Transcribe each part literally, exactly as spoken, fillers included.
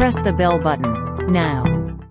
Press the bell button now.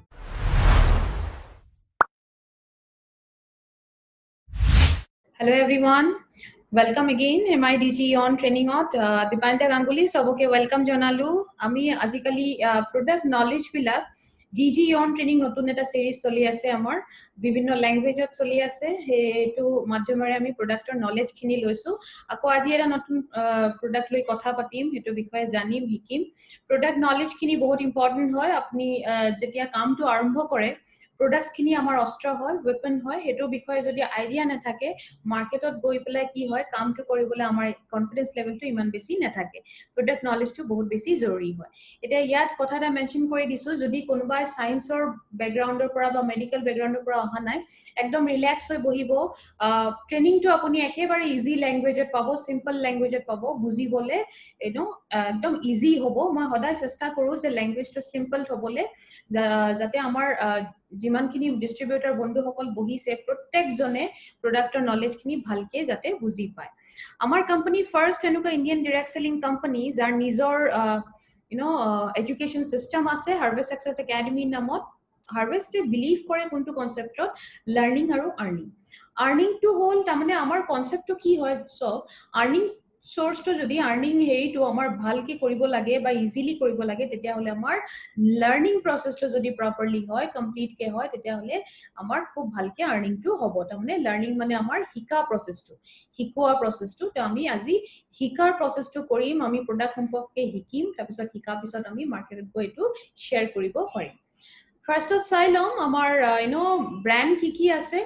Hello everyone, welcome again M I D G on training out. Uh, Dipanta Ganguly, soboke welcome jonalu. Ami ajikali uh, product knowledge bilak D G on training notun eta series choli ase amar bibhinno language ot choli ase hetu madhyomare ami product or knowledge khini loisu ako aji era notun product loi kotha patim hetu bikhoye janim hikim product knowledge khini bahut important hoy apni jetia kaam to arambho kore products khini amar ostra hoy weapon hoy hetu bikhoye jodi idea na thake market ot goi pelai ki hoy kaam to koribole amar confidence level to iman beshi na thake product knowledge to bahut beshi zoruri hoy eta yat kotha ta mention kori disu jodi konubai science or background or pora ba medical background or pora aha nai ekdom relax hoy bohibo training to apuni ekebare easy language et pabo simple language et pabo bujibole you know ekdom easy hobo moi hodai chesta koru je language to simple hobole jate amar jiman kini distributor bondhu hokol bohise prottek jone product or knowledge kini bhalke jate buji pai amar company first enuka Indian direct selling company jar nijor you know uh, education system ase Harvest Success Academy namot Harvest believe kore kuntu concept ot learning aru earning earning to whole tamane amar concept to ki hoy so earning source to jodi earning hei to amar bhalke koribo lage ba easily koribo lage tetia hole amar learning process to jodi properly hoy complete ke hoy tetia hole amar khub bhalke earning to hobo tamane learning mane amar hika process to hikoa process to to ami aji hikar process to korim ami product সম্পর্কে হিকিম তাৰ পিছত হিকা পিছত আমি মার্কেটত গৈ এটো share কৰিব পাৰিম first of চাই লম আমাৰ you know brand কি কি আছে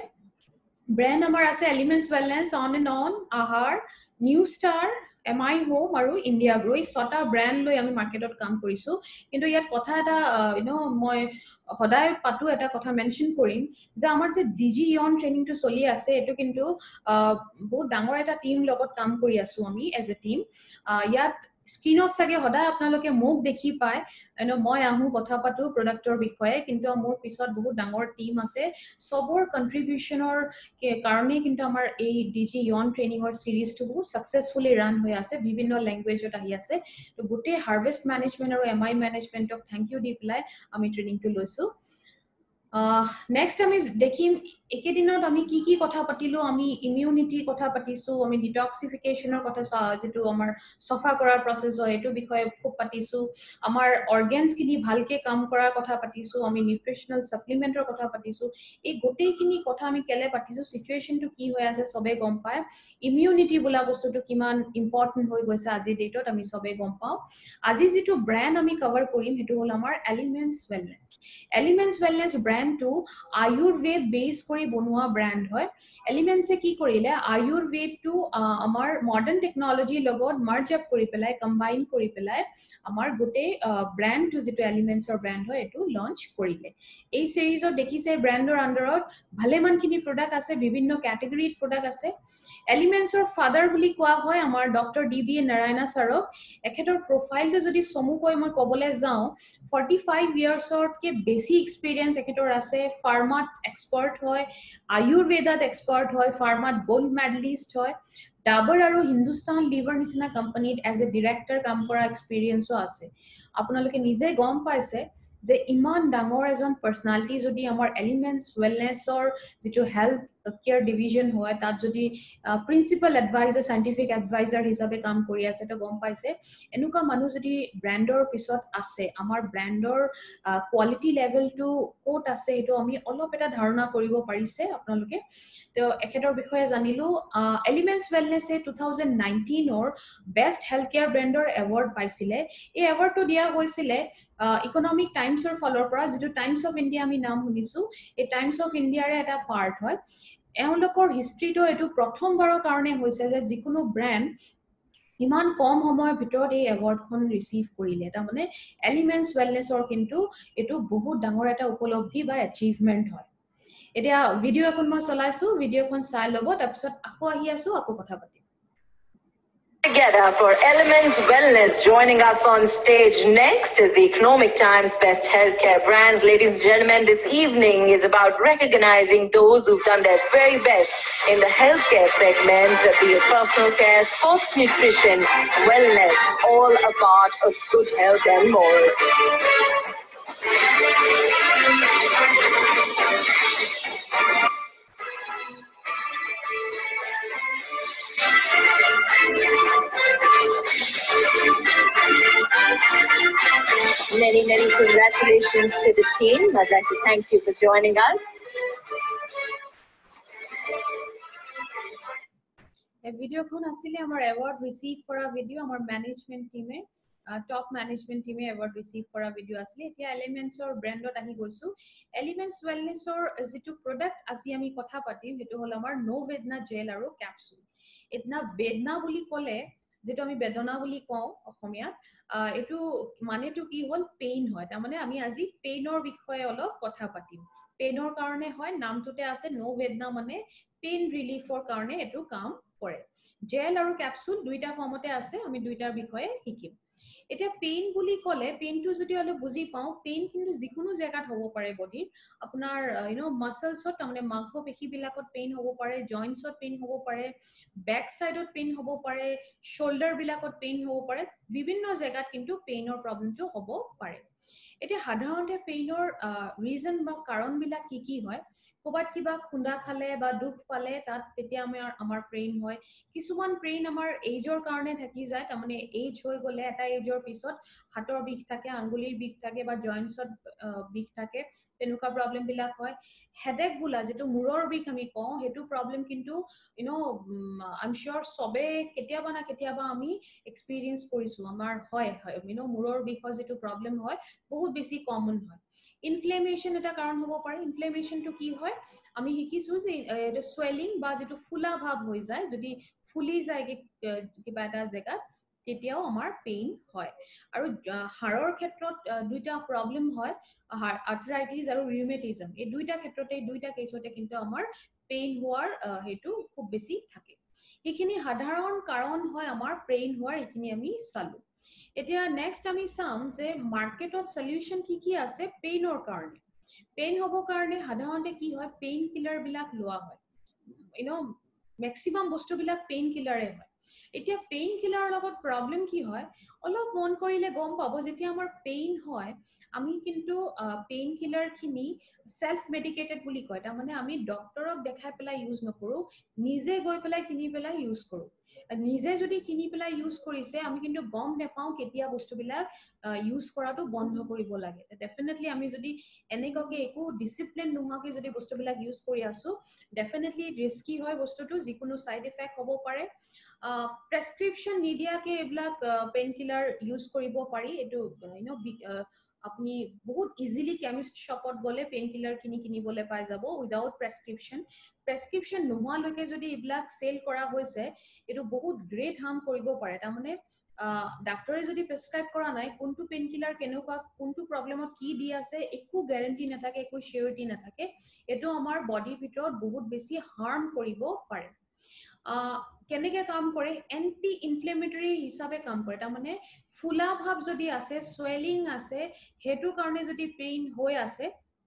brand আমাৰ আছে Elements Wellness on and on ahar New Star M I Home আৰু India Grow ছটা ব্র্যান্ড লৈ আমি মার্কেটত কাম কৰিছো কিন্তু ইয়াত কথা এটা you know মই সদায় পাতু এটা কথা মেনশন কৰিম যে আমাৰ যে ডিজি অন ট্ৰেইনিং টু চলি আছে এটো কিন্তু বহুত ডাঙৰ এটা টিম লগত কাম কৰি আছো আমি এজ এ টিম ইয়াত স্ক্রিনত সাগে হদা আপোনালোকে মুখ দেখি পায় এনো মই আহু কথা পাতু প্ৰডাক্টৰ বিষয়ে কিন্তু মোৰ পিছত বহুত ডাঙৰ টিম আছে সবৰ কন্ট্ৰিবিউশনৰ কাৰণে কিন্তু আমাৰ এই ডিজি অন ট্ৰেইনিংৰ সিৰিজটো বহুত সাকসেসফুলি ৰান হৈ আছে বিভিন্ন ল্যাঙ্গুৱেজত আহি আছে তো গুটে হারভেস্ট ম্যানেজমেন্ট আৰু এমআই ম্যানেজমেন্টক থ্যাংক ইউ দি প্লাই আমি ট্ৰেইনিংটো লৈছো নেক্সট আমি দেখিম একেদিনত আমি কি কি কথা পাতিলো আমি ইমিউনিটি কথা পাতিছো আমি ডিটক্সিফিকেশনৰ কথা যেটো আমাৰ সফা কৰাৰ প্ৰসেস হয় এটো বিষয়ে খুব পাতিছো আমাৰ অৰ্গানস কিনি ভালকে কাম কৰাৰ কথা পাতিছো আমি নিউট্ৰিশনাল সাপ্লিমেন্টৰ কথা পাতিছো এই গোটেইখিনি কথা আমি কেলে পাতিছো সিচুৱেচনটো কি হৈ আছে সবে গম পায় ইমিউনিটি বোলা বস্তুটো কিমান ইম্পৰ্টেন্ট হৈ গৈছে আজি ডেটত আমি সবে গম পাও আজি যেটো ব্র্যান্ড আমি কভাৰ কৰিম হেতু হল আমাৰ Elements Wellness Elements Wellness brand to Ayurved base kori bonua brand hoy Elements e ki korile Ayurved to uh, amar modern technology logot merge up kori pelai combine kori pelai amar gote uh, brand to jeto Elements or brand hoy etu launch korile ei series or dekhise brand or under bhale man kini product ase bibhinno category product ase Elements or father বুলি কোৱা হয় আমাৰ doctor D B Narayana সাৰক এখেতৰ প্ৰফাইলটো যদি সমুকৈ মই কবলে যাও forty-five years or ke basic experience এখেতৰ আছে ফাৰ্মাত এক্সপার্ট হয় আয়ুৰ্বেদাত এক্সপার্ট হয় ফাৰ্মাত গোল্ড মেডালিস্ট হয় ডাবৰ আৰু হিন্দুস্তান লিভাৰ নিচিনা কোম্পানীত এজ এ ডাইৰেক্টৰ কাম কৰা এক্সপেৰিয়েন্সও আছে আপোনালোকে নিজে গম পাইছে যে ইমান ডাঙৰ এজন পাৰ্সনালিটি যদি আমাৰ Elements Wellness or যেটো হেলথ কেয়ার ডিভিজন হয় তাত যদি প্রিন্সিপাল এডভাইজার সাইন্টিফিক এডভাইজার হিচাপে কাম কৰি আছে তো গম পাইছে এনুকা মানুহ যদি ব্র্যান্ডৰ পিছত আছে আমাৰ ব্র্যান্ডৰ কোৱালিটি লেভেলটো কোট আছে এটো আমি অলপ এটা ধাৰণা কৰিব পাৰিছে আপোনালোকে তো একেটাৰ বিষয়ে জানিলো Elements Wellness এ twenty nineteen or best health care ব্র্যান্ডৰ এৱাৰ্ড পাইছিলে এই এৱাৰ্ডটো দিয়া হৈছিলে ইকোনমিক টাইমছৰ ফলৰ পৰা যেটো টাইমছ অফ ইন্ডিয়া আমি নাম শুনিছো এই টাইমছ অফ ইন্ডিয়াৰে এটা পাৰ্ট হয় এওঁলোকৰ হিষ্ট্ৰীটো এটো প্ৰথমবাৰৰ কাৰণে হৈছে যে যিকোনো ব্র্যান্ড ইমান কম সময়ৰ ভিতৰত এই এৱাৰ্ডখন ৰিসিভ কৰিলে এটা মানে Elements Wellness or কিন্তু এটো বহুত ডাঙৰ এটা উপলব্ধি বা এচিভমেন্ট হয় এতিয়া ভিডিও এখন মই চলাইছো ভিডিওখন চাই লব তাৰ পিছত আকৌ আহি আছো আকৌ কথা পাতিম Together for Elements Wellness. Joining us on stage next is the Economic Times Best Healthcare Brands. Ladies and gentlemen, this evening is about recognizing those who've done their very best in the healthcare segment, be it personal care, sports nutrition, wellness, all a part of good health and more. Many, many congratulations to the team. I'd like to thank you for joining us. A video kon asile amar award receive kora video amar management team e uh, top management team e award receive kora video asile etia Elements or brand ot ahi goisu Elements Wellness or jitu product asi ami kotha patim hetu hol amar no vedna gel aru capsule etna vedna boli kole jetu ami bedona boli kau okhomia etu mane tu ki hol pain hoy ta mane ami aji pain or bikhoye olop kotha patim pain or karone hoy naam tute ase no vedna mane pain relief or karone etu kaam কৰে gel আৰু capsule দুইটা ফৰ্মতে আছে আমি দুইটাৰ বিষয়ে শিকিম এটা পেইন বুলি কলে পেইনটো যদি অলপ বুজি পাও পেইন কিন্তু যিকোনো জায়গাত হ'ব পাৰে বডি আপোনাৰ ইউ নো মাসলছত তাৰমানে মাংস পেশী বিলাকত পেইন হ'ব পাৰে জয়েন্টছত পেইন হ'ব পাৰে ব্যাক সাইডত পেইন হ'ব পাৰে শোল্ডাৰ বিলাকত পেইন হ'ব পাৰে বিভিন্ন জায়গাত কিন্তু পেইনৰ প্ৰবলেমটো হ'ব পাৰে এটা সাধাৰণতে পেইনৰ ৰিজন বা কাৰণ বিলাক কি কি হয় কোবাত কিবা খুন্দা খালে বা দুখ পালে তাত তেতিয়া আমাৰ আমাৰ পেইন হয় কিছুমান পেইন আমাৰ এজৰ কাৰণে থাকি যায় তাৰমানে এজ হৈ গলে এটা এজৰ পিছত হাতৰ বিষ থাকে আঙ্গুলিৰ বিষ থাকে বা জয়েন্টছত বিষ থাকে তেনেকুৱা প্ৰবলেম বিলাক হয় হেডেক বুলা যেটো মূৰৰ বিষ আমি কওঁ হেতু প্ৰবলেম কিন্তু you know I am sure সবে কেতিয়াবা না কেতিয়াবা আমি এক্সপেৰিয়েন্স কৰিছো আমাৰ হয় ইউ নো মূৰৰ বিষৰ যেটো প্ৰবলেম হয় বহুত বেছি কমন হয় ইনফ্লেমেশন এটা কাৰণ হ'ব পাৰে ইনফ্লেমেশন টু কি হয় আমি শিকিছো যে এটা সোয়েলিং বা যেটো ফুলা ভাব হৈ যায় যদি ফুলি যায় কিবা এটা জায়গা তেতিয়াও আমাৰ পেইন হয় আৰু হাড়ৰ ক্ষেত্ৰত দুইটা প্ৰবলেম হয় আৰ্থৰাইটিস আৰু ৰিউমেটিজম এই দুইটা ক্ষেত্ৰতে দুইটা কেছতে কিন্তু আমাৰ পেইন হোৱাৰ হেতু খুব বেছি থাকে এইখিনি সাধাৰণ কাৰণ হয় আমাৰ পেইন হোৱাৰ এইখিনি আমি চালো এতিয়া নেক্সট আমি চাম যে মাৰ্কেটত সলিউশন কি কি আছে পেইনৰ কাৰণে পেইন হ'ব কাৰণে সাধাৰণতে কি হয় পেইন কিলাৰ বিলাক লোৱা হয় ইউ নো ম্যাক্সিমাম বস্তু বিলাক পেইন কিলাৰে হয় এতিয়া পেইন কিলাৰৰ লগত প্ৰবলেম কি হয় অলপ মন কৰিলে গম পাব যেতিয়া আমাৰ পেইন হয় আমি কিন্তু পেইন কিলাৰ খিনি সেলফ মেডিকেটেড বুলি কয় তাৰ মানে আমি ডক্টৰক দেখাই পেলাই ইউজ নকৰো নিজে গৈ পেলাই কিনি পেলাই ইউজ কৰো নিজে যদি কিনি পেলাই ইউজ কৰিছে আমি কিন্তু গম নেপাও কেতিয়া বস্তুবিলাক ইউজ কৰাটো বন্ধ কৰিব লাগে ডেফিনেটলি আমি যদি এনেককে একো ডিসিপ্লিন নোহোৱাকে যদি বস্তুবিলাক ইউজ কৰি আছো ডেফিনেটলি ৰিস্কি হয় বস্তুটো যিকোনো সাইড ইফেক্ট হ'ব পাৰে প্ৰেসক্ৰিপশন নিদিয়াকে এইবিলাক পেইন কিলাৰ ইউজ কৰিব পাৰি এটো ইউ নো আপনি বহুত ইজিলি কেমিষ্ট শপত গলে পেইন কিলাৰ কিনি কিনিবলে পাই যাব উইদাউট প্ৰেসক্ৰিপশন প্ৰেসক্ৰিপশন নোহোৱালৈকে যদি এইবিলাক সেল কৰা হৈছে এটো বহুত গ্ৰেট হার্ম কৰিব পাৰে তাৰমানে ডাক্তৰে যদি প্ৰেসক্ৰাইব কৰা নাই কোনটো পেইন কিলাৰ কেনেকুৱা কোনটো প্ৰবলেমত কি দি আছে একো গ্যাৰান্টি নাথাকে একো সিউৰিটি নাথাকে এটো আমাৰ বডি ভিতৰত বহুত বেছি হার্ম কৰিব পাৰে কেনেকে কাম কৰে এন্টি ইনফ্লেমেটৰি হিচাপে কাম কৰে তাৰমানে ফুলা ভাব যদি আছে সোয়েলিং আছে হেতু কাৰণে যদি পেইন হৈ আছে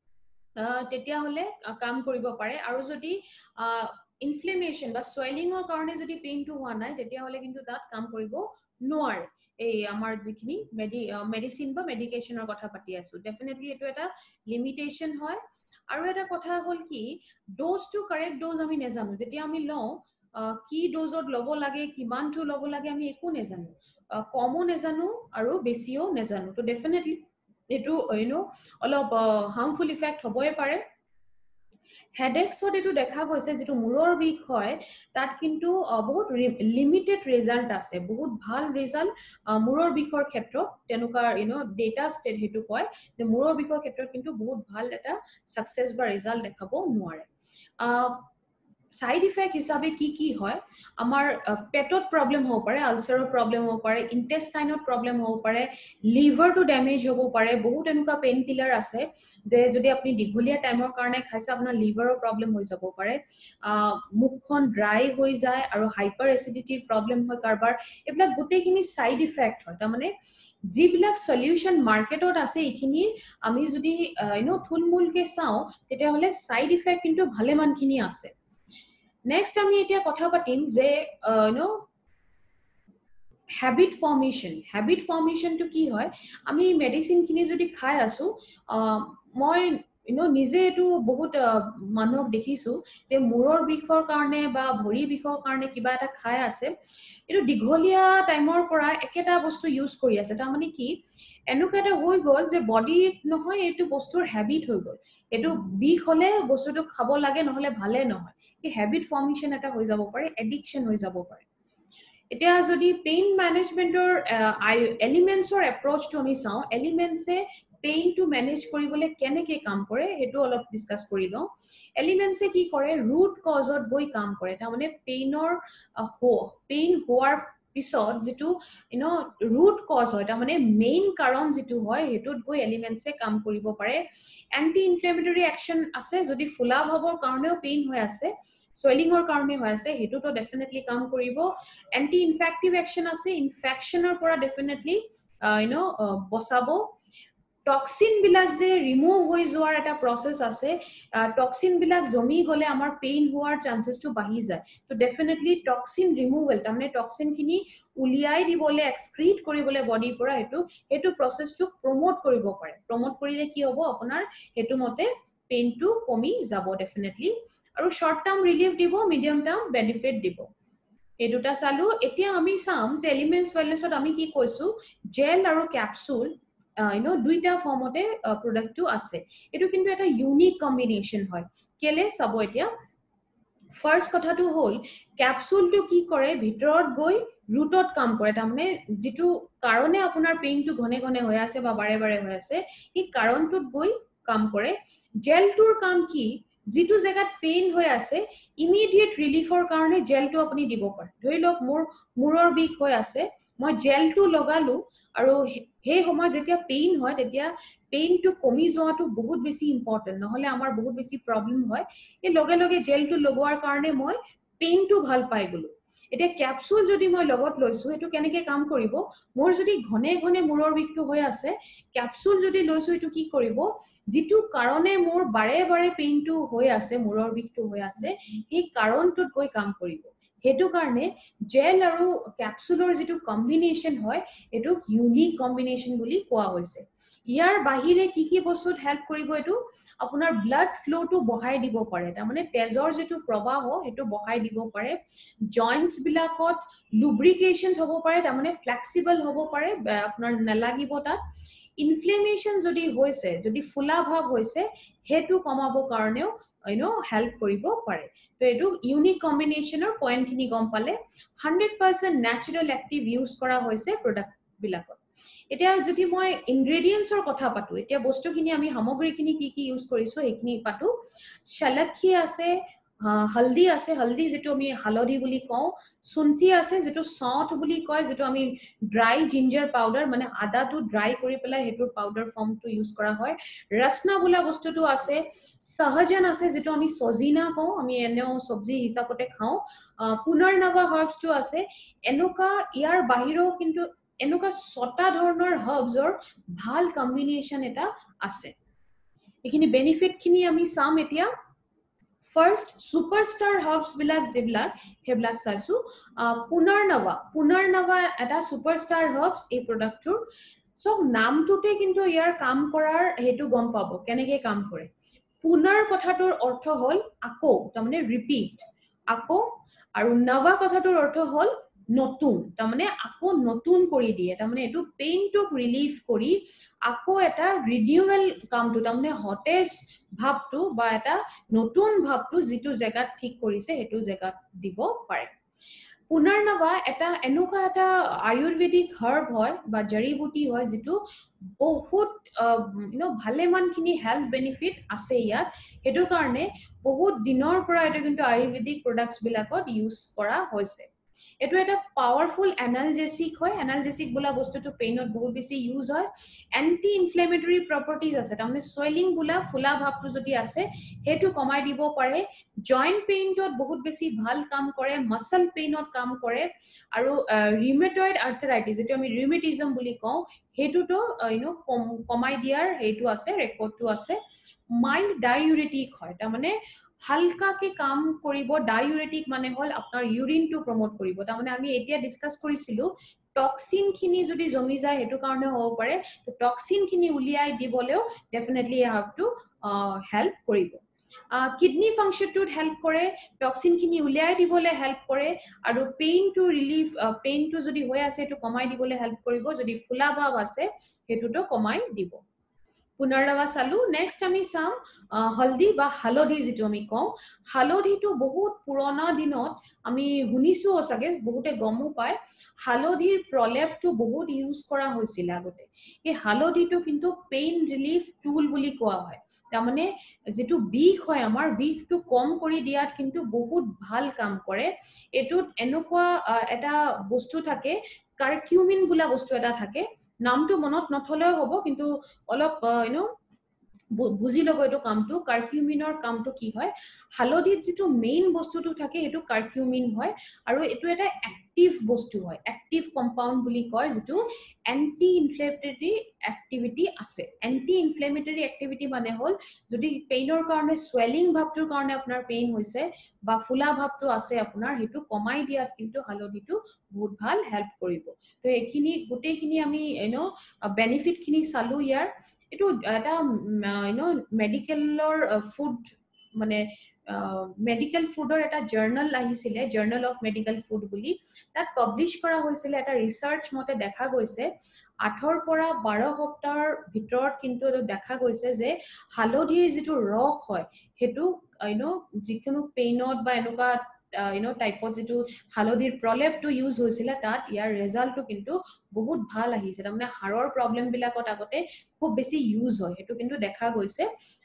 তেতিয়া হলে কাম কৰিব পাৰে আৰু যদি ইনফ্লেমেশন বা সোয়েলিংৰ কাৰণে যদি পেইনটো হোৱা নাই তেতিয়া হলে কিন্তু তাত কাম কৰিব নোৱাৰে এই আমাৰ যিখিনি মেডিসিন বা মেডিকেশনৰ কথা পাতি আছো ডেফিনেটলি এটো এটা লিমিটেশন হয় আৰু এটা কথা হল কি ডোজ টু কাৰেক্ট ডোজ আমি নেজানো যেতিয়া আমি লও কি ডোজত লব লাগে কিমানটো লব লাগে আমি একো নেজানো কমো নেজানো আৰু বেছিও নেজানো তো ডেফিনেটলি এটো ইউ নো অলপ হার্মফুল ইফেক্ট হ'বই পাৰে হেডেকছত এটো দেখা গৈছে যেটো মূৰৰ বিষ হয় তাত কিন্তু বহুত লিমিটেড ৰিজাল্ট আছে বহুত ভাল ৰিজাল্ট মূৰৰ বিষৰ ক্ষেত্ৰত তেনুকা ইউ নো ডেটা ষ্টেট হেতু কয় যে মূৰৰ বিষৰ ক্ষেত্ৰত কিন্তু বহুত ভাল এটা সাকসেস বা ৰিজাল্ট দেখাব নোৱাৰে সাইড ইফেক্ট হিসাবে কি কি হয় আমাৰ পেটত প্ৰবলেম হ'ব পাৰে আলচাৰৰ প্ৰবলেম হ'ব পাৰে ইন্টেষ্টাইনত প্ৰবলেম হ'ব পাৰে লিভাৰটো ড্যামেজ হ'ব পাৰে বহুত এনেকুৱা পেইন কিলাৰ আছে যে যদি আপুনি দীঘলীয়া টাইমৰ কাৰণে খাইছে আপোনাৰ লিভাৰৰ প্ৰবলেম হৈ যাব পাৰে মুখখন ড্ৰাই হৈ যায় আৰু হাইপাৰ এচিডিটিৰ প্ৰবলেম হয় কাৰবাৰ এইবিলাক গোটেইখিনি সাইড ইফেক্ট হয় তাৰমানে যিবিলাক সলিউশন মার্কেটত আছে এইখিনি আমি যদি ইউ নো থুলমুলকে চাও তেতিয়া হলে সাইড ইফেক্ট কিন্তু ভালেমানখিনি আছে নেক্সট আমি এতিয়া কথা পাতিম যে you know habit formation habit formation to কি হয় আমি মেডিসিন কিনি যদি খাই আছো মই ইউ নো নিজে এটো বহুত মানুহক দেখিছো যে মূৰৰ বিষৰ কাৰণে বা ভৰি বিষৰ কাৰণে কিবা এটা খাই আছে এটো দীঘলীয়া টাইমৰ পৰা একেটা বস্তু ইউজ কৰি আছে তাৰ মানে কি এনুকাটা হৈ গল যে বডিত নহয় এটো বস্তুৰ হ্যাবিট হৈ গল এটো বিষ হলে বস্তুটো খাব লাগে নহলে ভালে নহয় এই হ্যাবিট ফৰ্মেশন এটা হৈ যাব পাৰে এডিকশন হৈ যাব পাৰে এতিয়া যদি পেইন ম্যানেজমেন্টৰ এলিমেন্টছৰ এপ্ৰোচটো আমি চাও এলিমেন্টছে পেইন টু ম্যানেজ কৰিবলৈ কেনেকৈ কাম কৰে হেতু অলপ ডিসকাস কৰি লওঁ এলিমেন্টছে কি কৰে ৰুট কজত গৈ কাম কৰে তাৰ মানে পেইনৰ পেইন হোৱাৰ পিছত যেটো ইউ নো ৰুট কজ হয় তাৰ মানে মেইন কাৰণ যেটো হয় হেতুত গৈ এলিমেন্টছে কাম কৰিব পাৰে এন্টি ইনফ্লেমেটৰী অ্যাকশন আছে যদি ফুলা ভাবৰ কাৰণেও পেইন হৈ আছে swelling-or karone hoy ase hetu to definitely কাম কৰিব anti infective action ase infection-or pora definitely uh, you know uh, বসাবো টক্সিন বিলাক যে ৰিমুভ হৈ যোৱাৰ এটা প্ৰসেস আছে টক্সিন বিলাক জমি গলে আমাৰ পেইন হোৱাৰ চান্সেস টো বাঢ়ি যায় তো ডেফিনেটলি টক্সিন ৰিমুভেল তাৰমানে টক্সিন খিনি উলিয়াই দিবলে এক্সক্ৰিট কৰিবলে বডিৰ পৰা হেতু হেতু প্ৰসেসটো প্ৰমোট কৰিব পাৰে প্ৰমোট কৰিলে কি হ'ব আপোনাৰ হেতু মতে পেইনটো কমি যাব ডেফিনেটলি আৰু শৰ্ট টার্ম রিলিফ দিব মিডিয়াম টার্ম বেনিফিট দিব এই দুটা চালু এতিয়া আমি চাম যে এলিমেন্টস ওয়েলনেছত আমি কি কৈছো জেল আৰু ক্যাপসুল you know দুইটা ফর্মতে প্রোডাক্টটো আছে এটো কিন্তু এটা ইউনিক কম্বিনেশন হয় কেলে সব এতিয়া ফার্স্ট কথাটো হল ক্যাপসুলটো কি কৰে ভিতৰত গৈ ৰুটত কাম কৰে তাৰমানে যেটো কাৰণে আপোনাৰ পেইনটো ঘনে ঘনে হৈ আছে বা বাৰে বাৰে হৈ আছে এই কাৰণটোত গৈ কাম কৰে জেলটোৰ কাম কি যেটো জায়গাত পেইন হৈ আছে ইমিডিয়েট রিলিফৰ কাৰণে জেলটো আপুনি দিব পাৰে ধৰি লওক মোৰ মূৰৰ বিষ হৈ আছে মই জেলটো লগালো আৰু সেই সময় যেতিয়া পেইন হয় তেতিয়া পেইনটো কমি যোৱাটো বহুত বেছি ইম্পৰ্টেন্ট নহলে আমাৰ বহুত বেছি প্ৰবলেম হয় এই লগে লগে জেলটো লগোৱাৰ কাৰণে মই পেইনটো ভাল পাই গলো এতিয়া ক্যাপসুল যদি মই লগত লৈছো এটো কেনেকৈ কাম কৰিব মোৰ যদি ঘনে ঘনে মূৰৰ বিষটো হৈ আছে ক্যাপসুল যদি লৈছো এটো কি কৰিব যেটো কাৰণে মোৰ বাৰে বাৰে পেইনটো হৈ আছে মূৰৰ বিষটো হৈ আছে এই কাৰণটোত গৈ কাম কৰিব হেতু কাৰণে জেল আৰু ক্যাপসুলৰ যেটো কম্বিনেশন হয় এটো ইউনিক কম্বিনেশন বুলি কোৱা হৈছে ইয়াৰ বাহিৰে কি কি বস্তুত হেল্প কৰিব এটো আপোনাৰ ব্লাড ফ্লোটো বঢ়াই দিব পাৰে তাৰ মানে তেজৰ যেটো প্ৰবাহ হেতু বঢ়াই দিব পাৰে জয়েন্টস বিলাকত লুব্ৰিকেশন হ'ব পাৰে তাৰ মানে ফ্লেক্সিবল হ'ব পাৰে আপোনাৰ নালাগিব তাত ইনফ্লেমেশন যদি হৈছে যদি ফুলা ভাব হৈছে হেতু কমাব কাৰণেও you know help কৰিব পাৰে তো এটো ইউনিক কম্বিনেশনৰ পয়েন্ট খিনি গম পালে one hundred percent natural active use কৰা হৈছে প্ৰডাক্ট বিলাকত এতিয়া যদি মই ইনগ্ৰেডিয়েন্টছৰ কথা পাতো এতিয়া বস্তুখিনি আমি সামগ্ৰীখিনি কি কি ইউজ কৰিছো এইখিনি পাতো শলখি আছে হলদি আছে হলদি যেটো আমি হালদি বুলি কওঁ সুন্থি আছে যেটো সট বুলি কয় যেটো আমি ড্ৰাই জিঞ্জার পাউডার মানে আদাটো ড্ৰাই কৰি পেলাই হেতু পাউডার ফর্মটো ইউজ কৰা হয় ৰসনা বোলা বস্তুটো আছে সহজন আছে যেটো আমি সজিনা কওঁ আমি এনেও সবজি হিচাপতে খাওঁ পুনৰ্নৱা হাৰ্বছটো আছে এনুকা ইয়াৰ বাহিৰো কিন্তু এনুকা ছটা ধৰণৰ হাৰ্বছৰ ভাল কম্বিনেশন এটা আছে এখিনি বেনিফিট খিনি আমি চাম এতিয়া First, superstar herbs bilak jiblak heblak saisu punarnava punarnava eta superstar herbs ei product tur so naam tute kintu yar kaam korar hetu gom pabo keneke kaam kore punar kothatur ortho hol ako tamane repeat ako aru nava kothatur ortho hol নতুন তাৰমানে আকো নতুন কৰি দিয়ে তাৰমানে এটো পেইনটো relief কৰি আকো এটা ৰিনিউৱেল কামটো তাৰমানে হটেজ ভাবটো বা এটা নতুন ভাবটো যেটো জায়গাত ঠিক কৰিছে হেতু জায়গাত দিব পাৰে পুনৰ্নৱা এটা এনেকুৱা এটা আয়ুৰ্বেদিক হাৰ্ব হয় বা জড়িবুটি হয় যেটো বহুত ইউ নো ভালেমানখিনি হেলথ বেনিফিট আছে ইয়াত হেতু কাৰণে বহুত দিনৰ পৰা এটা কিন্তু আয়ুৰ্বেদিক প্ৰডাক্টছ বিলাকত ইউজ কৰা হৈছে এটো এটা পাৱাৰফুল এনালজেসিক হয় এনালজেসিক বলা বস্তুটো পেইনত বহুত বেছি ইউজ হয় এন্টি ইনফ্লেমেটৰি প্ৰপাৰ্টিজ আছে তাৰমানে সোয়েলিং বলা ফুলা ভাবটো যদি আছে হেতু কমাই দিব পাৰে জয়েন্ট পেইনটোত বহুত বেছি ভাল কাম কৰে মাসল পেইনত কাম কৰে আৰু ৰিউমেটয়েড আৰ্থৰাইটিছ যেটো আমি ৰিউমেটিজম বুলি কওঁ হেতুটো ইউ নো কমাই দিয়াৰ হেতু আছে ৰেকৰ্ডটো আছে মাইল্ড ডায়ুৰেটিক হয় তাৰমানে হালকা কে কাম কৰিব ডায়ুৰেটিক মানে হল আপোনাৰ ইউৰিন টু প্ৰমোট কৰিব তাৰমানে আমি এতিয়া ডিসকাস কৰিছিলো টক্সিন খিনি যদি জমি যায় হেতু কাৰণে হ'ব পাৰে তো টক্সিন খিনি উলিয়াই দিবলেও definitely you have to help কৰিব কিডনি ফাংশনটোত হেল্প কৰে টক্সিন খিনি উলিয়াই দিবলে হেল্প কৰে আৰু পেইন টু ৰিলিফ পেইন টু যদি হৈ আছে এটো কমাই দিবলে হেল্প কৰিব যদি ফুলা ভাব আছে হেতুটো কমাই দিব পুনৰ্নৱা চালু নেক্সট আমি চাম হলদি বা হালধি যেটো আমি কওঁ হালধিটো বহুত পুৰণা দিনত আমি শুনিছো ওসাগে বহুতে গমো পায় হালধিৰ প্ৰলেপটো বহুত ইউজ কৰা হৈছিল আগতে এই হালধিটো কিন্তু পেইন ৰিলিফ টুল বুলি কোৱা হয় তাৰমানে যেটো বিষ হয় আমাৰ বিষটো কম কৰি দিয়াত কিন্তু বহুত ভাল কাম কৰে এটোত এনেকুৱা এটা বস্তু থাকে কাৰ্কিউমিন বোলা বস্তু এটা থাকে নামটো মনত নথলেও হ'ব কিন্তু অলপ ইউ নো বুজি লব এটো কামটো কাৰ্কিউমিনৰ কামটো কি হয় হালধিত যেটো মেইন বস্তুটো থাকে এটো কাৰ্কিউমিন হয় আৰু এটো এটা এক্টিভ বস্তু হয় এক্টিভ কম্পাউন্ড বুলি কয় যেটো এন্টি ইনফ্লেমেটৰি এক্টিভিটি আছে এন্টি ইনফ্লেমেটৰি এক্টিভিটি মানে হল যদি পেইনৰ কাৰণে সোয়েলিং ভাবটোৰ কাৰণে আপোনাৰ পেইন হৈছে বা ফুলা ভাবটো আছে আপোনাৰ হেতু কমাই দিয়াত কিন্তু হালধিটো বহুত ভাল হেল্প কৰিব তো এখিনি গুটেখিনি আমি ইউ নো বেনিফিট খিনি চালু ইয়াৰ এটো এটা ইউ নো মেডিকেলৰ ফুড মানে মেডিকেল ফুডৰ এটা জাৰ্নাল আহিছিলে জাৰ্নাল অফ মেডিকেল ফুড বুলি তাত পাবলিশ কৰা হৈছিল এটা ৰিসাৰ্চ মতে দেখা গৈছে আঠৰ পৰা বাৰ সপ্তাহৰ ভিতৰত কিন্তু এটো দেখা গৈছে যে হালধিৰ যেটো ৰস হয় হেতু ইউ নো যিকোনো পেইনত বা এনেকুৱা ইউ নো টাইপত যেটো হালধিৰ প্ৰলেপটো ইউজ হৈছিল তাত ইয়াৰ ৰিজাল্টটো কিন্তু বহুত ভাল আহিছে তাৰমানে হাড়ৰ প্ৰবলেম বিলাকত আগতে খুব বেছি ইউজ হয় হেতু কিন্তু দেখা গৈছে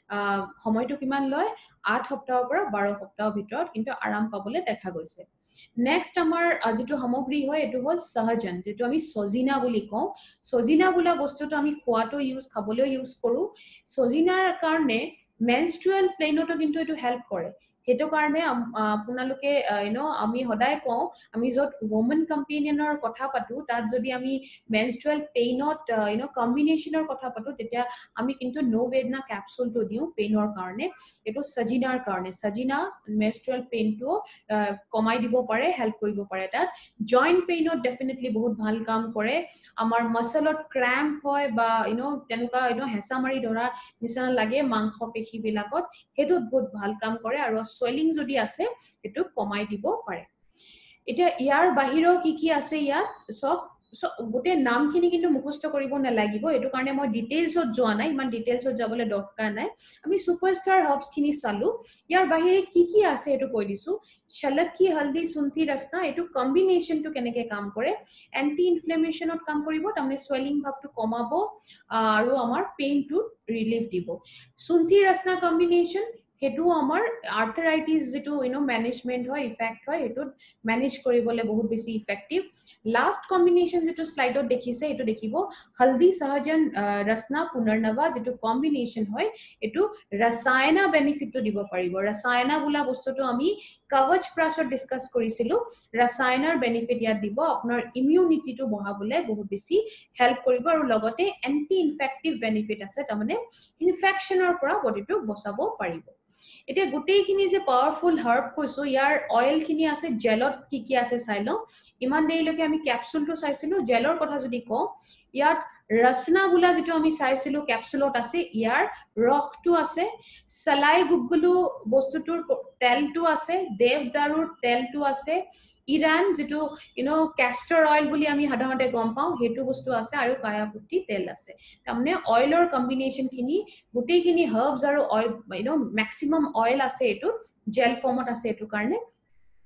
সময়টো কিমান লয় আঠ সপ্তাহৰ পৰা বাৰ সপ্তাহৰ ভিতৰত কিন্তু আৰাম পাবলে দেখা গৈছে নেক্সট আমাৰ যেটো সামগ্ৰী হয় এটো হল সহজন যেটো আমি সজিনা বুলি কওঁ সজিনা বোলা বস্তুটো আমি খোৱাটো ইউজ খাবলৈ ইউজ কৰো সজিনাৰ কাৰণে মেনস্ট্ৰুৱেল প্লেনটো কিন্তু এটো হেল্প কৰে হেতু কাৰণে আপোনালোকে ইউ নো আমি হদায় কওঁ আমি যত ওমেন কম্পেনিয়নৰ কথা পাতো তাত যদি আমি মেনস্ট্ৰুৱেল পেইনত ইউ নো কম্বিনেশনৰ কথা পাতো তেতিয়া আমি কিন্তু নো বেদনা ক্যাপসুলটো দিও পেইনৰ কাৰণে এটো সজিনাৰ কাৰণে সজিনা মেনস্ট্ৰুৱেল পেইনটো কমাই দিব পাৰে হেল্প কৰিব পাৰে তাত জয়েন্ট পেইনত ডেফিনেটলি বহুত ভাল কাম কৰে আমাৰ মাসলত ক্ৰ্যাম্প হয় বা ইউ নো তেনুকা ইউ নো হেঁচা মাৰি ধৰা নিচিনা লাগে মাংস পেশী বিলাকত হেতু বহুত ভাল কাম কৰে আৰু সোয়েলিং যদি আছে হেতু কমাই দিব পাৰে এতিয়া ইয়াৰ বাহিৰেও কি কি আছে ইয়াত সব গোটে নামখিনি কিন্তু মুখস্থ কৰিব নালাগিব এটো কাৰণে মই ডিটেইলছত যোৱা নাই ইমান ডিটেইলছত যাবলে দৰকাৰ নাই আমি সুপাৰষ্টাৰ হাৰ্বছ খিনি চালু ইয়াৰ বাহিৰে কি কি আছে এটো কৈ দিছো শলক্কি হলদি সুন্থি ৰসনা এটো কম্বিনেশনটো কেনেকে কাম কৰে এন্টি ইনফ্লেমেশনত কাম কৰিব তাৰমানে সোয়েলিং ভাবটো কমাব আৰু আমাৰ পেইনটো ৰিলিফ দিব সুন্থি ৰসনা কম্বিনেশন হেতু আমাৰ আৰ্থৰাইটিছ যেটো ইউ নো মেনেজমেন্ট হয় ইফেক্ট হয় হেতু মেনেজ কৰিবলে বহুত বেছি ইফেক্টিভ লাষ্ট কম্বিনেশন যেটো স্লাইডত দেখিছে এটো দেখিব হলদি সহজন ৰসনা পুনৰ্নৱা যেটো কম্বিনেশন হয় এটো ৰসায়না বেনিফিটটো দিব পাৰিব ৰসায়না বোলা বস্তুটো আমি কৱচ প্ৰাছত ডিসকাস কৰিছিলো ৰসায়নাৰ বেনিফিট ইয়াত দিব আপোনাৰ ইমিউনিটিটো বঢ়াবলে বহুত বেছি হেল্প কৰিব আৰু লগতে এন্টি ইনফেক্টিভ বেনিফিট আছে তাৰমানে ইনফেকশনৰ পৰা বডিটো বচাব পাৰিব এতিয়া গুটেইখিনি যে পাৱাৰফুল হাৰ্ব কৈছো ইয়াৰ অয়েল খিনি আছে জেলত কি কি আছে চাইলো ইমান দেৰিলৈকে আমি ক্যাপসুলটো চাইছিলো জেলৰ কথা যদি কওঁ ইয়াত ৰসনা বোলা যেটো আমি চাইছিলো ক্যাপসুলত আছে ইয়াৰ ৰসটো আছে সলাই গুগলু বস্তুটোৰ তেলটো আছে দেৱদাৰুৰ তেলটো আছে ইৰান যেটো ইউ নো ক্যাস্টৰ অয়েল বুলি আমি সাধাৰণতে গম পাওঁ হেতু বস্তু আছে আৰু কায়াপত্তি তেল আছে তাৰমানে অয়েলৰ কম্বিনেশন খিনি গুটেইখিনি হাৰ্বছ আৰু oil you know maximum oil আছে এটো জেল ফৰ্মত আছে এটো কাৰণে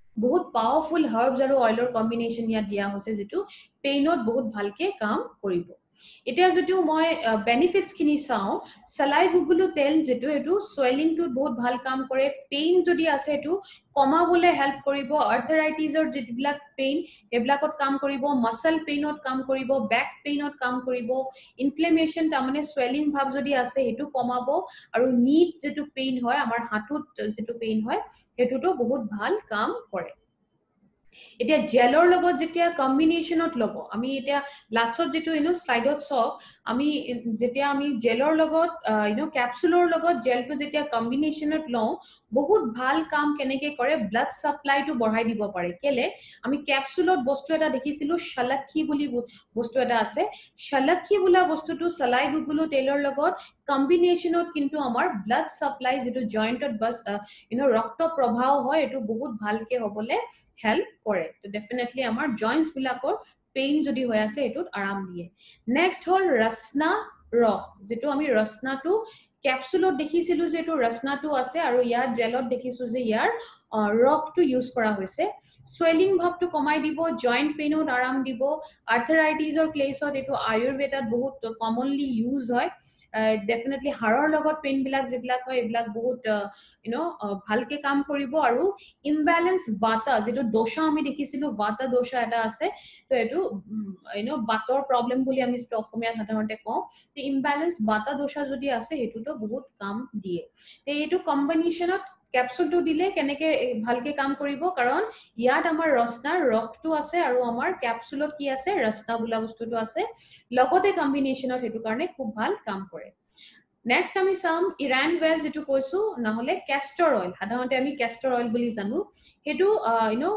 বহুত পাৱাৰফুল হাৰ্বস আৰু অইলৰ কম্বিনেশ্যন ইয়াত দিয়া হৈছে যেটো পেইনত বহুত ভালকে কাম কৰিব এতিয়া যেটো মই বেনিফিটস খিনি চাও সলাই গুগুলো তেল যেটো এটো সোয়েলিং টু বহুত ভাল কাম কৰে পেইন যদি আছে এটো কমাবলে হেল্প কৰিব আৰ্থৰাইটিছৰ যেবিলাক পেইন এবিলাকত কাম কৰিব মাসল পেইনত কাম কৰিব ব্যাক পেইনত কাম কৰিব ইনফ্লেমেশন তাৰমানে সোয়েলিং ভাব যদি আছে এটো কমাব আৰু নিট যেটো পেইন হয় আমাৰ হাতুত যেটো পেইন হয় এটোটো বহুত ভাল কাম কৰে এতিয়া জেলৰ লগত যেতিয়া কম্বিনেশনত লব আমি এতিয়া লাষ্টত যেটো ইনো স্লাইডত সক আমি যেতিয়া আমি জেলৰ লগত ইনো ক্যাপসুলৰ লগত জেলটো যেতিয়া কম্বিনেশনত লও বহুত ভাল কাম কেনেকে কৰে ব্লাড সাপ্লাইটো বঢ়াই দিব পাৰে কেলে আমি ক্যাপসুলত বস্তু এটা দেখিছিলো শালাক্ষী বুলি বস্তু এটা আছে শালাক্ষী বোলা বস্তুটো সলাই গুগুলো তেলৰ লগত কম্বিনেশনত কিন্তু আমাৰ ব্লাড সাপ্লাই যেটো জয়েন্টত বাস ইনো ৰক্ত প্ৰবাহ হয় এটো বহুত ভালকে হবলে হেল্প কৰে তো ডেফিনেটলি আমাৰ জয়েন্টস বিলাকৰ পেইন যদি হৈ আছে এটোত আৰাম দিয়ে নেক্সট হল ৰসনা ৰস যেটো আমি ৰসনাটো ক্যাপসুলত দেখিছিলো যে এটো ৰসনাটো আছে আৰু ইয়াৰ জেলত দেখিছো যে ইয়াৰ ৰসটো ইউজ কৰা হৈছে সোয়েলিং ভাবটো কমাই দিব জয়েন্ট পেইনত আৰাম দিব আৰ্থৰাইটিছৰ কেছত এটো আয়ুৰ্বেদত বহুত কমনলি ইউজ হয় ডেফিনেটলি হাড়ৰ লগত পেইন বিলাক যেবিলাক হয় এবিলাক বহুত ইউ নো ভালকে কাম কৰিব আৰু ইমব্যালেন্স বাতা যেটো দোষা আমি দেখিছিলো বাতা দোষা এটা আছে তো এটো ইউ নো বাতৰ প্ৰবলেম বুলি আমি অসমীয়া সাধাৰণতে কওঁ তে ইমব্যালেন্স বাতা দোষা যদি আছে এটোটো বহুত কাম দিয়ে তে এটো কম্বিনেশনত ক্যাপসুলটো দিলে কেনেকে ভালকে কাম কৰিব কাৰণ ইয়াত আমাৰ ৰসনাৰ ৰসটো আছে আৰু আমাৰ ক্যাপসুলত কি আছে ৰসনা বোলা বস্তুটো আছে লগতে কম্বিনেশনত হেতু কাৰণে খুব ভাল কাম কৰে নেক্সট আমি সাম ইৰান ওয়েল যেটো কৈছো নহলে ক্যাস্টৰ অয়েল সাধাৰণতে আমি ক্যাস্টৰ অয়েল বুলি জানো হেতু ইউ নো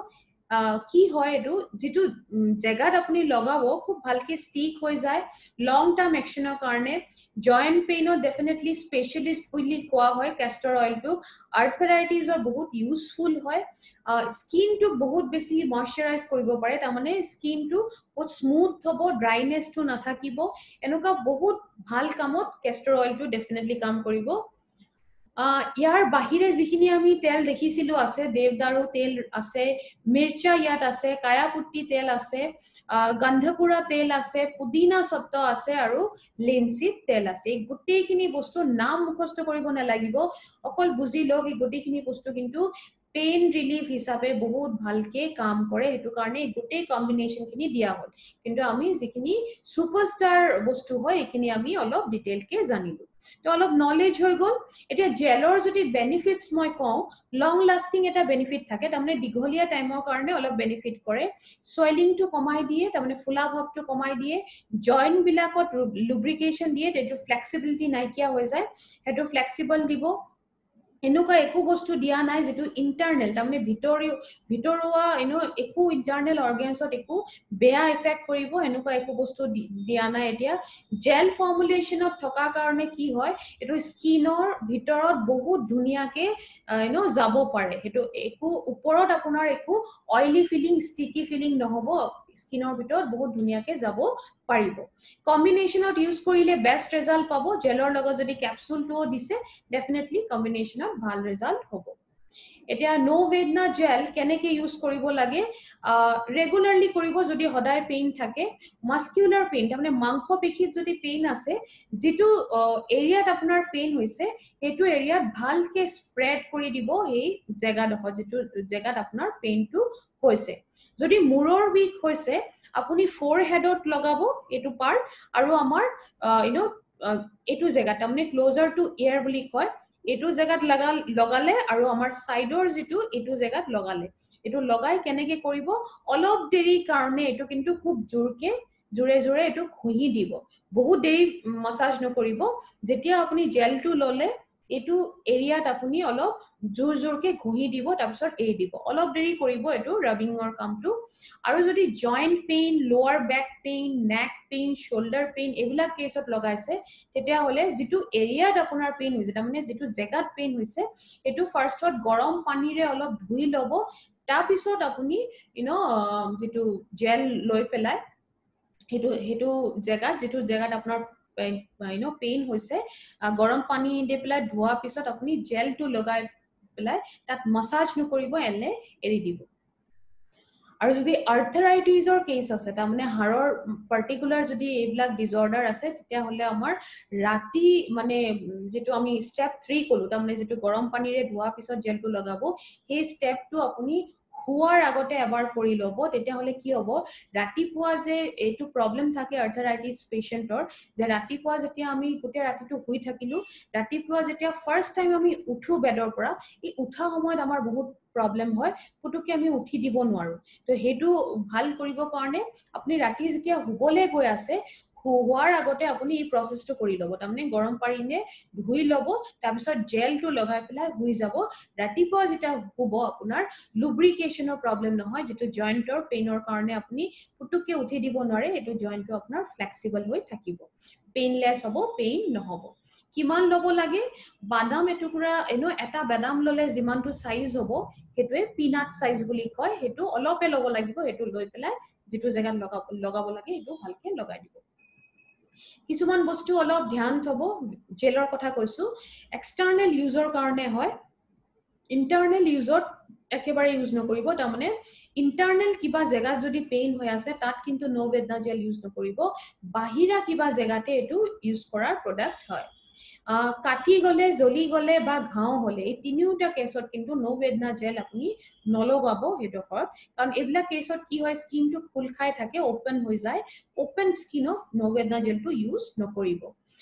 কি হয় এটো যেটো জেগাত আপুনি লগাব খুব ভালকে ষ্টিক হৈ যায় লং টার্ম অ্যাকশনৰ কাৰণে জয়েন্ট পেইনত ডেফিনেটলি স্পেশালিস্ট বুলি কোৱা হয় ক্যাস্টৰ অয়েলটো আৰ্থৰাইটিছৰ বহুত ইউজফুল হয় স্কিনটো বহুত বেছি ময়শ্চাৰাইজ কৰিব পাৰে তাৰমানে স্কিনটো বহুত স্মুথ হ'ব ড্ৰাইনেছটো নাথাকিব এনেকুৱা বহুত ভাল কামত ক্যাস্টৰ অয়েলটো ডেফিনেটলি কাম কৰিব ইয়াৰ বাহিৰে যিখিনি আমি তেল দেখিছিলো আছে দেৱদাৰু তেল আছে মিৰ্চা ইয়াত আছে কায়াপুট্টি তেল আছে গন্ধপুৰা তেল আছে পুদিনা সত্ত্ব আছে আৰু লিনসিড তেল আছে এই গুটেইখিনি বস্তু নাম মুখস্থ কৰিব নালাগিব অকল বুজি লওক এই গুটেইখিনি বস্তু কিন্তু পেইন ৰিলিফ হিচাপে বহুত ভালকে কাম কৰে হেতু কাৰণে গুটেই কম্বিনেশন খিনি দিয়া হ'ল কিন্তু আমি যিখিনি সুপাৰস্টাৰ বস্তু হয় এখিনি আমি অলপ ডিটেইলকে জানিলো তো অলপ নলেজ হৈ গল এতিয়া জেলৰ যদি বেনিফিটস মই কওঁ লং লাস্টিং এটা বেনিফিট থাকে তাৰমানে দীঘলীয়া টাইমৰ কাৰণে অলপ বেনিফিট কৰে সোয়েলিংটো কমাই দিয়ে তাৰমানে ফুলা ভাবটো কমাই দিয়ে জয়েন্ট বিলাকত লুব্ৰিকেশন দিয়ে তেটো ফ্লেক্সিবিলিটি নাইকিয়া হৈ যায় হেতু ফ্লেক্সিবল দিব এনেকুৱা একো বস্তু দিয়া নাই যেটো ইন্টাৰনেল তাৰমানে ভিতৰি ভিতৰুৱা ইনো একো ইন্টাৰনেল অৰ্গানছত একো বেয়া ইফেক্ট কৰিব এনেকুৱা একো বস্তু দিয়া নাই এতিয়া জেল ফৰ্মুলেশনত থকা কাৰণে কি হয় এটো স্কিনৰ ভিতৰত বহুত ধুনিয়াকে ইনো যাব পাৰে হেতু একো ওপৰত আপোনাৰ একো অইলি ফিলিং ষ্টিকি ফিলিং নহব স্কিনৰ ভিতৰত বহুত ধুনিয়াকে যাব পাৰিব কম্বিনেশনত ইউজ কৰিলে বেষ্ট ৰিজাল্ট পাব জেলৰ লগত যদি ক্যাপসুলটো দিছে ডেফিনেটলি কম্বিনেশনত ভাল ৰিজাল্ট হ'ব এতিয়া নো বেদনা জেল কেনেকে ইউজ কৰিব লাগে ৰেগুলাৰলি কৰিব যদি হদায় পেইন থাকে মাস্কুলাৰ পেইন তাৰমানে মাংস পেশীত যদি পেইন আছে যেটো এৰিয়াত আপোনাৰ পেইন হৈছে হেতু এৰিয়াত ভালকে স্প্ৰেড কৰি দিব এই জেগাডোখৰ যেটো জেগাত আপোনাৰ পেইনটো হৈছে যদি মূৰৰ বিষ হৈছে আপুনি ফোৰ হেডত লগাব এটো পাৰ্ট আৰু আমাৰ ইউ নো এটো জেগা তাৰমানে ক্লোজাৰ টু ইয়াৰ বুলি কয় এটো জেগাত লগাল লগালে আৰু আমাৰ সাইডৰ যেটো এটো জেগাত লগালে এটো লগাই কেনেকে কৰিব অলপ দেৰি কাৰণে এটো কিন্তু খুব জোৰকে জোৰে জোৰে এটো খুহি দিব বহুত দেৰি মাসাজ নকৰিব যেতিয়া আপুনি জেলটো ললে এটো এৰিয়াত আপুনি অলপ জোৰ জোৰকে ঘুহি দিব তাৰপিছত এৰি দিব অলপ দেৰি কৰিব এটো ৰাবিংৰ কামটো আৰু যদি joint pain lower back pain neck pain shoulder pain এবিলাক কেছত লগাইছে তেতিয়া হলে যেটো এৰিয়াত আপোনাৰ পেইন হৈছে তাৰমানে যেটো জেগাত পেইন হৈছে এটো ফাৰ্ষ্টত গৰম পানীৰে অলপ ধুই লব তাৰ পিছত আপুনি ইউ নো যেটো জেল লৈ পেলাই হেতু হেতু জেগাত যেটো জেগাত আপোনাৰ ইউ নো পেইন হৈছে গৰম পানী দি পেলাই ধোৱা পিছত আপুনি জেলটো লগাই পেলাই তাত মাসাজ নকৰিব এনে এৰি দিব আৰু যদি আৰ্থৰাইটিছৰ কেছ আছে তাৰমানে হাড়ৰ পাৰ্টিকুলাৰ যদি এইবিলাক ডিসঅৰ্ডাৰ আছে তেতিয়া হলে আমাৰ ৰাতি মানে যেটো আমি স্টেপ থ্ৰী কলো তাৰমানে যেটো গৰম পানীৰে ধোৱা পিছত জেলটো লগাব সেই স্টেপটো আপুনি হুৱাৰ আগতে এবাৰ কৰি লব তেতিয়া হলে কি হ'ব ৰাতিপুৱা যে এইটো প্ৰবলেম থাকে আৰ্থৰাইটিছ পেশেন্টৰ যে ৰাতিপুৱা যেতিয়া আমি গোটে ৰাতিটো শুই থাকিলো ৰাতিপুৱা যেতিয়া ফাৰ্স্ট টাইম আমি উঠো বেডৰ পৰা এই উঠা সময়ত আমাৰ বহুত প্ৰবলেম হয় পুতুকে আমি উঠি দিব নোৱাৰো তো হেতু ভাল কৰিব কাৰণে আপুনি ৰাতি যেতিয়া হুবলে গৈ আছে হুৱাৰ আগতে আপুনি এই প্ৰসেসটো কৰি লব তাৰমানে গৰম পানীৰে ধুই লব তাৰপিছত জেলটো লগাই পেলাই শুই যাব ৰাতিপুৱা যেতিয়া হুব আপোনাৰ লুব্ৰিকেশনৰ প্ৰবলেম নহয় যেটো জয়েন্টৰ পেইনৰ কাৰণে আপুনি পুতুকে উঠি দিব নোৱাৰে এটো জয়েন্টটো আপোনাৰ ফ্লেক্সিবল হৈ থাকিব পেইনলেস হ'ব পেইন নহব কিমান লব লাগে বাদাম এটুকুৰা এনো এটা বাদাম ললে যিমানটো সাইজ হ'ব হেতুৱে পিনাট সাইজ বুলি কয় হেতু অলপে লব লাগিব হেতু লৈ পেলাই যেটো জায়গা লগাব লগাব লাগে হেতু ভালকে লগাই দিব কিছুমান বস্তু অলপ ধ্যান থব জেলৰ কথা কৈছো এক্সটাৰ্নাল ইউজৰ কাৰণে হয় ইন্টাৰনেল ইউজত একেবাৰে ইউজ নকৰিব তাৰমানে ইন্টাৰনেল কিবা জায়গা যদি পেইন হৈ আছে তাত কিন্তু নো বেদনা জেল ইউজ নকৰিব বাহিৰা কিবা জায়গাতে এটো ইউজ কৰাৰ প্ৰডাক্ট হয় কাটি গলে জলি গলে বা ঘাও হলে এই তিনিওটা কেছত কিন্তু নো বেদনা জেল আপুনি নলগাব হেডখত কাৰণ এবলা কেছত কি হয় স্কিনটো খুল খাই থাকে ওপেন হৈ যায় ওপেন স্কিনত নো বেদনা জেলটো ইউজ নকৰিব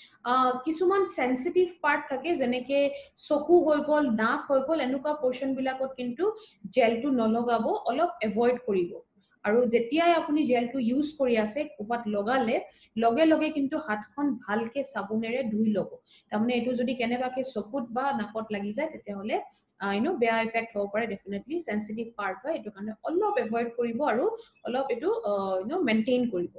কিছুমান সেনসিটিভ পাৰ্ট থাকে যেনেকে চকু হৈ গল নাক হৈ গল এনেকুৱা পোৰশন বিলাকত কিন্তু জেলটো নলগাব অলপ এভয়েড কৰিব আৰু যেতিয়াই আপুনি জেলটো ইউজ কৰি আছে কোপাত লগালে লগে লগে কিন্তু হাতখন ভালকে সাবুনেৰে ধুই লব তাৰমানে এটো যদি কেনেবাকে চকুত বা নাকত লাগি যায় তেতিয়া হলে আই নো বেয়া ইফেক্ট হ'ব পাৰে ডেফিনেটলি সেনসিটিভ পাৰ্ট হয় এটো কাৰণে অলপ এভয়েড কৰিব আৰু অলপ এটো ইউ নো মেইনটেইন কৰিব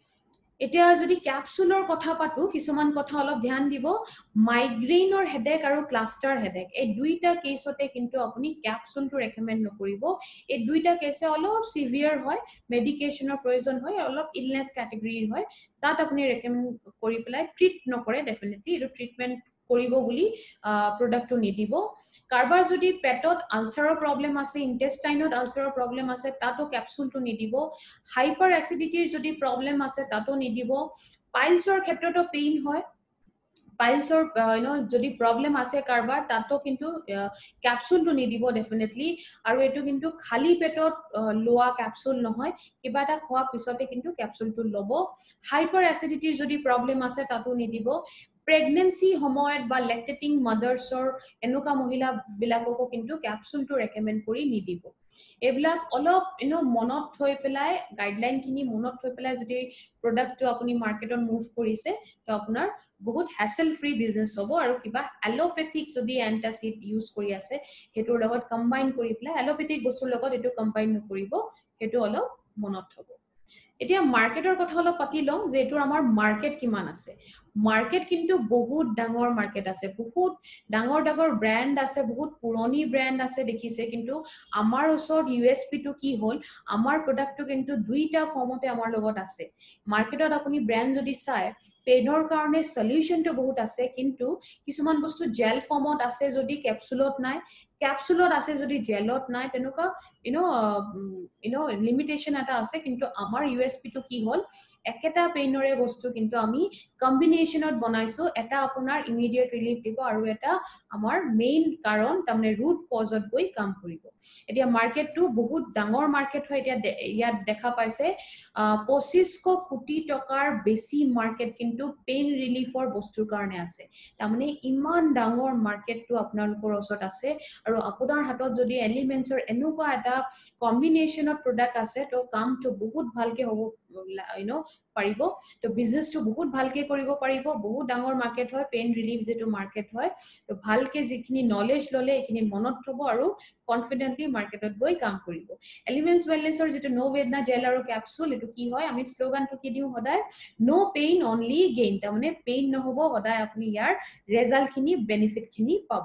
এতিয়া যদি ক্যাপসুলৰ কথা পাতো কিছুমান কথা অলপ ধ্যান দিব মাইগ্ৰেইনৰ হেডেক আৰু ক্লাষ্টাৰ হেডেক এই দুইটা কেছতে কিন্তু আপুনি ক্যাপসুলটো ৰেকমেন্ড নকৰিব এই দুইটা কেছে অলপ সিভিয়াৰ হয় মেডিকেশনৰ প্ৰয়োজন হয় অলপ ইলনেস ক্যাটেগৰীৰ হয় তাত আপুনি ৰেকমেন্ড কৰি পেলাই ট্ৰিট নকৰে ডেফিনেটলি এটো ট্ৰিটমেন্ট কৰিব বুলি প্ৰডাক্টটো নিদিব কাৰবাৰ যদি পেটত আলসাৰৰ প্ৰবলেম আছে ইন্টেষ্টাইনত আলসাৰৰ প্ৰবলেম আছে তাতো ক্যাপসুলটো নিদিব হাইপাৰ এসিডিটিৰ যদি প্ৰবলেম আছে তাতো নিদিব পাইলছৰ ক্ষেত্ৰতো পেইন হয় পাইলছৰ ইউ নো যদি প্ৰবলেম আছে কাৰবাৰ তাতো কিন্তু ক্যাপসুলটো নিদিব ডেফিনেটলি আৰু এটো কিন্তু খালি পেটত লোৱা ক্যাপসুল নহয় কিবা এটা খোৱা পিছতে কিন্তু ক্যাপসুলটো লব হাইপাৰ এসিডিটিৰ যদি প্ৰবলেম আছে তাতো নিদিব প্ৰেগনেন্সি সময়ত বা লেক্টেটিং মাদাৰ্সৰ এনেকুৱা মহিলা বিলাককো কিন্তু ক্যাপসুলটো ৰেকমেন্ড কৰি নিদিব এবলাক অলপ ইউ নো মনত থৈ পেলাই গাইডলাইন খিনি মনত থৈ পেলাই যদি প্ৰডাক্টটো আপুনি মাৰ্কেটত মুভ কৰিছে তো আপোনাৰ বহুত হ্যাসেল ফ্ৰী বিজনেস হ'ব আৰু কিবা এলোপেথিক যদি এন্টাসিড ইউজ কৰি আছে হেতুৰ লগত কম্বাইন কৰি পেলাই এলোপেথিক বস্তুৰ লগত এটো কম্বাইন নকৰিব হেতু অলপ মনত থব এতিয়া মাৰ্কেটৰ কথা অলপ পাতি লম যে এটোৰ আমাৰ মাৰ্কেট কিমান আছে মাৰ্কেট কিন্তু বহুত ডাঙৰ মাৰ্কেট আছে বহুত ডাঙৰ ডাঙৰ ব্ৰ্যান্ড আছে বহুত পুৰণি ব্ৰ্যান্ড আছে দেখিছে কিন্তু আমাৰ ওচৰত ইউএসপি টো কি হল আমাৰ প্ৰডাক্টটো কিন্তু দুইটা ফৰ্মতে আমাৰ লগত আছে মাৰ্কেটত আপুনি ব্ৰ্যান্ড যদি চাই পেইনৰ কাৰণে সলিউশনটো বহুত আছে কিন্তু কিছুমান বস্তু জেল ফৰ্মত আছে যদি ক্যাপসুলত নাই ক্যাপসুলত আছে যদি জেলত নাই তেনেকুৱা you know you know limitation এটা আছে কিন্তু আমাৰ ইউএসপি টো কি হল একেটা পেইনৰে বস্তু কিন্তু আমি কম্বিনেশনত বনাইছো এটা আপোনাৰ ইমিডিয়েট ৰিলিফ দিব আৰু এটা আমাৰ মেইন কাৰণ তাৰমানে ৰুট কজত গৈ কাম কৰিব এতিয়া মাৰ্কেটটো বহুত ডাঙৰ মাৰ্কেট হয় এতিয়া ইয়াত দেখা পাইছে পঁচিশ কোটি টকাৰ বেছি মাৰ্কেট কিন্তু পেইন ৰিলিফৰ বস্তুৰ কাৰণে আছে তাৰমানে ইমান ডাঙৰ মাৰ্কেটটো আপোনালোকৰ ওচৰত আছে আৰু আপোনাৰ হাতত যদি এলিমেন্টছৰ এনেকুৱা এটা কম্বিনেশনত প্ৰডাক্ট আছে তো কামটো বহুত ভালকে হ'ব ইউ নো পাৰিব তো বিজনেসটো বহুত ভালকে কৰিব পাৰিব বহুত ডাঙৰ মাৰ্কেট হয় পেইন ৰিলিফ যেটো মাৰ্কেট হয় তো ভালকে যিখিনি নলেজ ললে এখিনি মনত থব আৰু কনফিডেন্টলি মাৰ্কেটত গৈ কাম কৰিব এলিমেন্টছ ওয়েলনেছৰ যেটো নো বেদনা জেল আৰু ক্যাপসুল এটো কি হয় আমি স্লোগানটো কি দিও সদায় নো পেইন অনলি গেইন তাৰমানে পেইন নহব সদায় আপুনি ইয়াৰ ৰিজাল্ট খিনি বেনিফিট খিনি পাব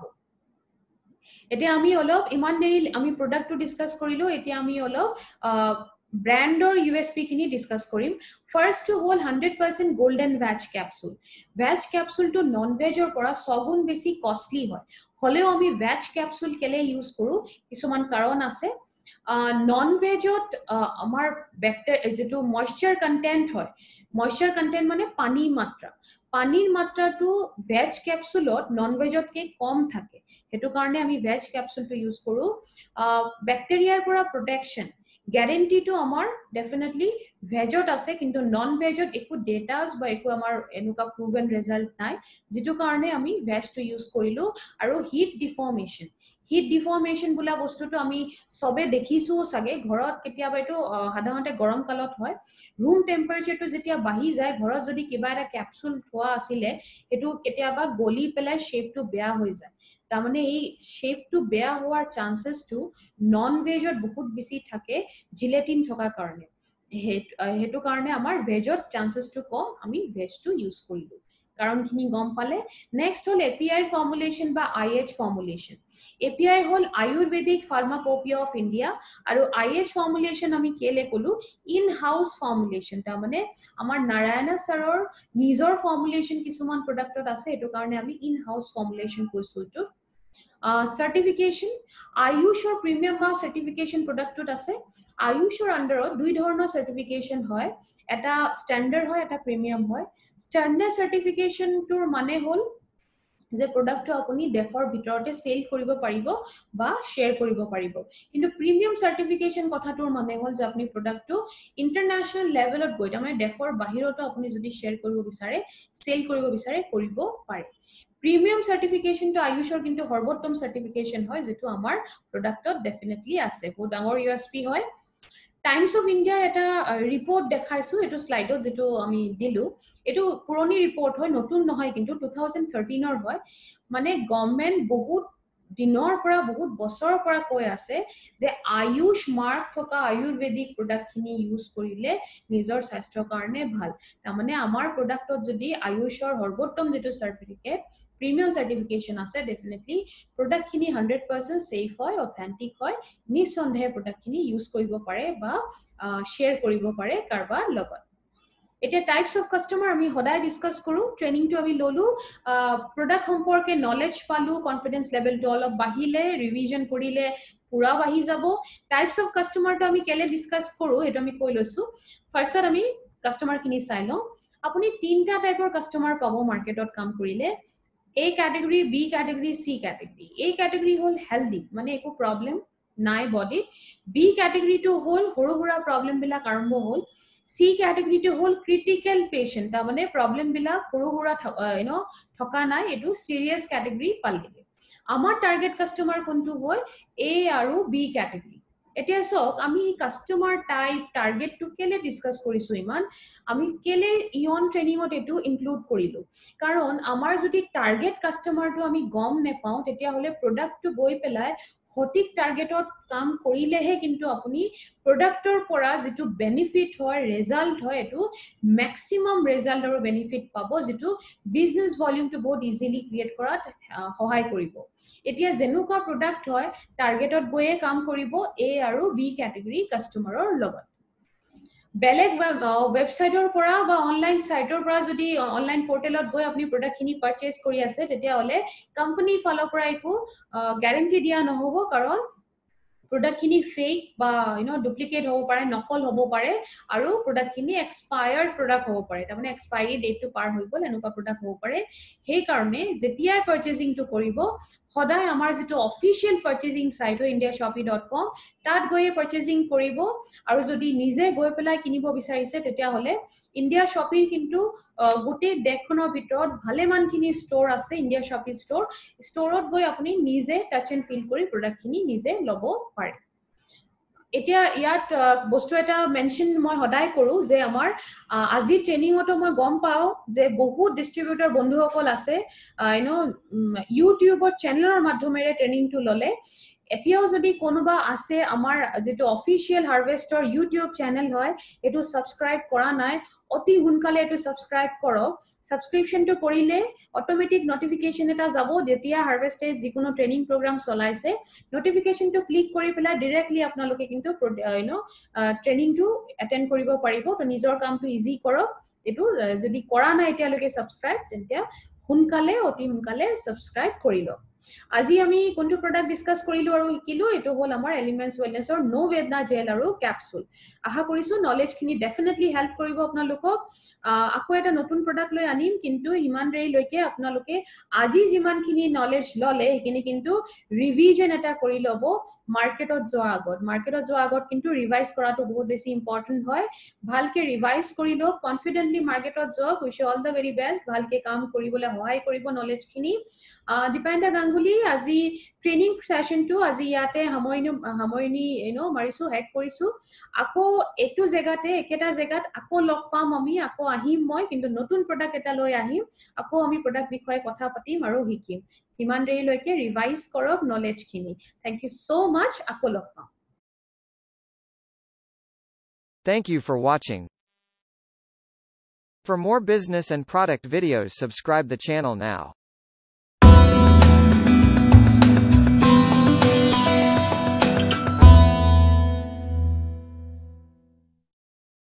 এতিয়া আমি অলপ ইমান দেৰি আমি প্ৰডাক্টটো ডিসকাস কৰিলো এতিয়া আমি অলপ ব্ৰ্যান্ডৰ ইউএসপি খিনি ডিসকাস কৰিম ফাৰ্স্ট টু হল one hundred percent golden veg capsule veg ক্যাপসুলটো নন ভেজৰ পৰা ছগুণ বেছি কষ্টলি হয় হলেও আমি ভেজ ক্যাপসুল কেলে ইউজ কৰো কিছুমান কাৰণ আছে নন ভেজত আমাৰ ব্যাক্টেৰিয়া যেটো ময়শ্চাৰ কন্টেন্ট হয় ময়শ্চাৰ কন্টেন্ট মানে পানী মাত্ৰা পানীৰ মাত্ৰাটো ভেজ ক্যাপসুলত নন ভেজতকৈ কম থাকে হেতু কাৰণে আমি ভেজ ক্যাপসুলটো ইউজ কৰো ব্যাক্টেৰিয়াৰ পৰা protection guarantee to amar definitely vegot ase kintu non vegot eku datas ba eku amar enuka proven result nai jitu karone ami veg to use korilu aru heat deformation heat deformation bula bostu to ami sobe dekhisu sage ghorot ketia ba etu hadahante gorom kalot hoy room temperature to jetia bahi jay ghorot jodi kiba eta capsule thua asile etu ketia ba goli pelai shape to beya hoy jay tamane ei shape to beya hoar chances to non vegot bahut bisi thake gelatin thoka karone hetu karone amar vegot chances to kom ami veg to use korilu karon khini gom pale next hol A P I formulation ba I H formulation A P I hol Ayurvedic Pharmacopoeia of India aru I H formulation ami kele kolu in house formulation ta mane amar Narayana saror nijor formulation kisuman product ot ase etu karone ami in house formulation koisu to Uh, certification Ayush or premium বা certification product ot ase Ayush or under দুই ধৰণৰ certification হয় এটা standard হয় এটা premium হয় standard certification তোৰ মানে হল যে প্ৰডাক্টটো আপুনি দেশৰ ভিতৰতে সেল কৰিব পাৰিব বা শেয়াৰ কৰিব পাৰিব কিন্তু প্ৰিমিয়াম সাৰ্টিফিকেশন কথাটোৰ মানে হল যে আপুনি প্ৰডাক্টটো ইন্টাৰনেশনাল লেভেলত গৈ তাৰমানে দেশৰ বাহিৰতো আপুনি যদি শেয়াৰ কৰিব বিচাৰে সেল কৰিব বিচাৰে কৰিব পাৰে Premium certification to Ayushor kintu horbottom certification hoy jetu amar product ot definitely ase bo dangor U S P hoy Times of India eta report dekhaisu etu slide ot jetu ami dilu etu puroni report hoy notun nohoy kintu twenty thirteen or hoy mane government bahut dinor pora bahut bosor pora koi ase je Ayush mark thoka ayurvedic product khini use korile nijor sasthor karone bhal tamane amar product ot jodi Ayushor horbottom jetu certificate Premium certification ase definitely product khini one hundred percent safe hoy authentic hoy nisondhe product khini use koribo pare ba share koribo pare karba logot eta types of customer ami hoday discuss koru training to ami lolu product সম্পর্কে knowledge palu confidence level to অলপ বাহিলে revision korile pura bahi jabo types of customer to ami kele discuss koru eto ami koi loisu first ot ami customer khini sai lo apuni tinta type or customer pabo market ot kam korile A category, B category, C category. A category whole healthy, mane eko problem nai body. B category to whole horo hora problem bila karambo whole. C category to whole critical patient, ta mane problem bila horo hora you know thoka nai etu serious category palge. Amar target customer kontu hoy A aru B category. এতিয়া সক আমি customer type target টু কেলে discuss কৰিছো ইমান আমি কেলে Eon ট্ৰেনিংত এটো ইনক্লুড কৰিলো কাৰণ আমাৰ যদি টাৰ্গেট কাস্টমাৰটো আমি গম নেপাও তেতিয়া হলে প্ৰডাক্টটো গৈ পেলাই সঠিক টাৰ্গেটত কাম কৰিলেহে কিন্তু আপুনি প্ৰডাক্টৰ পৰা যেটো বেনিফিট হয় ৰিজাল্ট হয় এটো ম্যাক্সিমাম ৰিজাল্ট আৰু বেনিফিট পাব যেটো বিজনেস ভলিউমটো বহুত ইজিলি ক্ৰিয়েট কৰাত সহায় কৰিব এতিয়া জেনুকা প্ৰডাক্ট হয় টাৰ্গেটত গৈয়ে কাম কৰিব A আৰু B ক্যাটেগৰি কাস্টমাৰৰ লগত বেলেগ ওয়েবসাইটৰ পৰা বা অনলাইন সাইটৰ পৰা যদি অনলাইন পোৰ্টেলত গৈ আপুনি প্ৰডাক্ট খিনি পাৰচেজ কৰি আছে তেতিয়া হলে কোম্পানী ফালৰ পৰা একো গ্যাৰান্টি দিয়া নহব কাৰণ product kini fake ba you know duplicate hobo pare নকল hobo pare aru product kini expired product hobo pare ta mane expiry date to par hoi gol enuka product hobo pare he karone jetia purchasing to koribo hoday amar jeto official purchasing site ho india shopee dot com tat goye purchasing koribo aru jodi nije goy pelai kinibo bisarise tetia hole india shopee kintu gote dekhono bitor bhale man kini store ase india shopee store store ot goy apuni nije touch and feel kori product kini nije lobo pare এতিয়া ইয়াত বস্তু এটা mention মই হদাই কৰো যে আমাৰ আজি training auto মই গম পাও যে বহুত ডিস্ট্ৰিবিউটৰ বন্ধুসকল আছে ইউ নো ইউটিউবৰ চেনেলৰ মাধ্যমেৰে ট্ৰেনিং টু ললে এতিয়াও যদি কোনোবা আছে আমাৰ যেটো অফিশিয়াল হারভেস্টৰ ইউটিউব চেনেল হয় এটো সাবস্ক্রাইব কৰা নাই অতি হুনকালে এটো সাবস্ক্রাইব কৰক সাবস্ক্রিপশন টু কৰিলে অটোমেটিক নোটিফিকেশন এটা যাব যেতিয়া হারভেস্টে যিকোনো ট্ৰেনিং প্ৰগ্ৰাম চলাইছে নোটিফিকেশন টু ক্লিক কৰি পেলা ডাইৰেক্টলি আপোনালোকে কিন্তু ইউ নো ট্ৰেনিং টু এটেন্ড কৰিব পাৰিব তো নিজৰ কামটো ইজি কৰক এটো যদি কৰা নাই এতিয়ালৈকে সাবস্ক্রাইব তেন্তে হুনকালে অতি হুনকালে সাবস্ক্রাইব কৰি লওক আজি আমি কোনটো প্ৰডাক্ট ডিসকাস কৰিলো আৰু শিকিলো এটো হল আমাৰ এলিমেন্টছ ওয়েলনেছৰ নো বেদনা জেল আৰু ক্যাপসুল আশা কৰিছো নলেজ খিনি ডেফিনেটলি হেল্প কৰিব আপোনালোকক আকৌ এটা নতুন প্ৰডাক্ট লৈ আনিম কিন্তু ইমান ৰেই লৈকে আপোনালোকে আজি যিমান খিনি নলেজ ললে এখিনি কিন্তু ৰিভিজন এটা কৰি লব মাৰ্কেটত যোৱা আগত মাৰ্কেটত যোৱা আগত কিন্তু ৰিভাইজ কৰাটো বহুত বেছি ইম্পৰ্টেন্ট হয় ভালকে ৰিভাইজ কৰি লো কনফিডেন্টলি মাৰ্কেটত যাওক wish all the very best ভালকে কাম কৰিবলৈ সহায় কৰিব নলেজ খিনি দীপায়ন্তা গাঙ্গুলী আজি ট্ৰেনিং সেশনটো আজি ইয়াতে সাময়নি সাময়নি ইউ নো মাৰিছো হেক কৰিছো আকৌ এটো জেগাতে একেটা জেগাত আকৌ লগ পাম আমি আকৌ আহিম মই কিন্তু নতুন প্ৰডাক্ট এটা লৈ আহিম আকৌ আমি প্ৰডাক্ট বিষয়ে কথা পাতিম আৰু শিকিম হিমান ৰেই লৈকে ৰিভাইজ কৰক নলেজ খিনি থ্যাংক ইউ সো মাচ আকৌ লগ পাম Thank you for watching. For more business and product videos, subscribe the channel now.